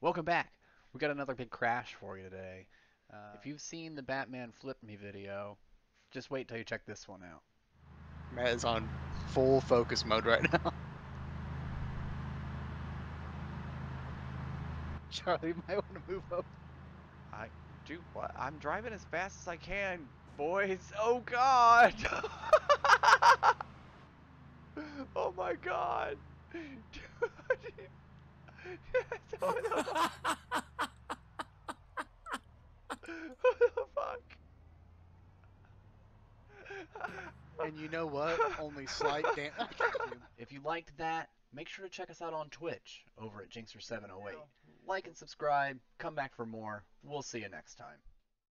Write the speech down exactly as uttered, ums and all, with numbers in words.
Welcome back. We got another big crash for you today. Uh, if you've seen the Batman Flip Me video, just wait till you check this one out. Matt is on full focus mode right now. Charlie might want to move up. I do what? I'm driving as fast as I can, boys. Oh God! Oh my God! Dude. What the fuck? And you know what? Only slight damage. If you liked that, make sure to check us out on Twitch over at Jinxer seven oh eight. Like and subscribe. Come back for more. We'll see you next time.